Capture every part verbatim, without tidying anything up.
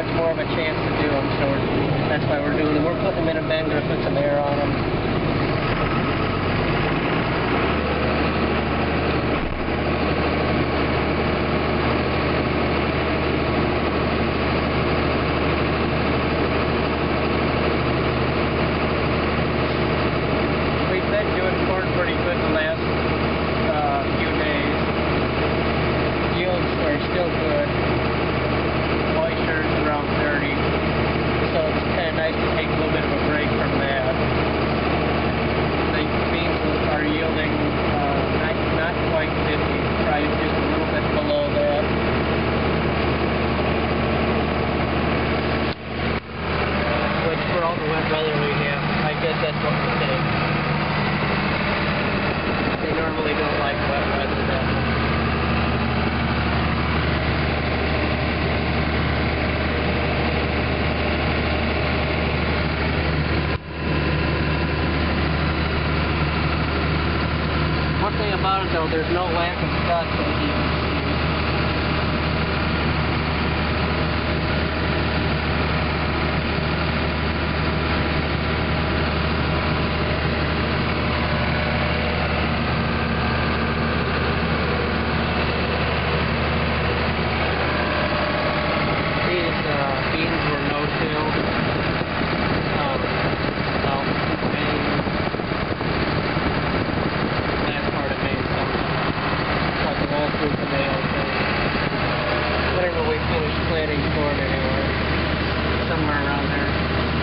more of a chance to do them, so we're, that's why we're doing them. We're putting them in a bender to put some air on them. We've been doing corn pretty good the last uh, few days. Yields are still good. Moisture is around thirty, so it's kind of nice to take a little bit of a break from that. The beans are yielding uh, not, not quite fifty, probably just a little bit below that. Which for all the wet weather we have, I guess that's what we take. They normally don't like wet weather that much. One thing about it though, there's no lack of cuts as you can see. These uh, beans were no-tilled. Um, well, Maine, that part of Maine, something like an all through canal thing. Whenever we finish planting corn anyway, somewhere around there.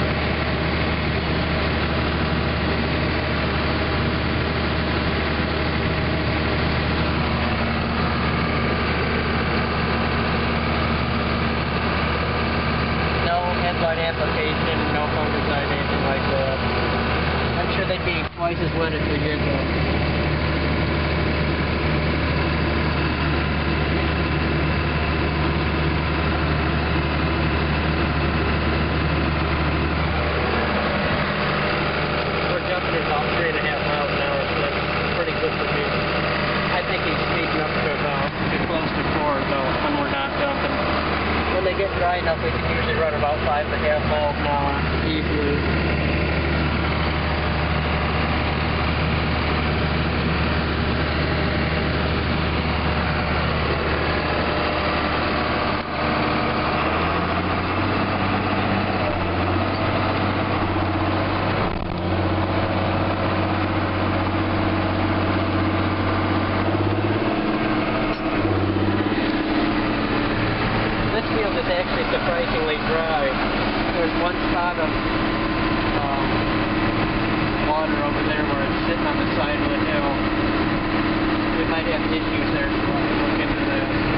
Headlight application, no fungicide, anything like that. I'm sure they'd be twice as wet if we did though. We're jumping at about three and a half miles an hour, so that's pretty good for me. I think he's speeding up to about too close to four though when we're not jumping. When they get dry enough, we can usually run about five and a half miles an hour easily. This field is actually surprisingly dry. There's one spot of um, water over there where it's sitting on the side of the hill. We might have issues there, so we'll look into that.